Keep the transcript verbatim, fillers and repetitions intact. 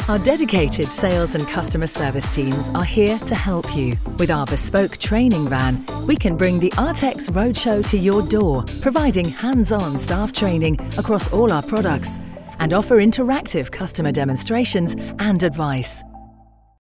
Our dedicated sales and customer service teams are here to help you. With our bespoke training van, we can bring the Artex Roadshow to your door, providing hands-on staff training across all our products and offer interactive customer demonstrations and advice.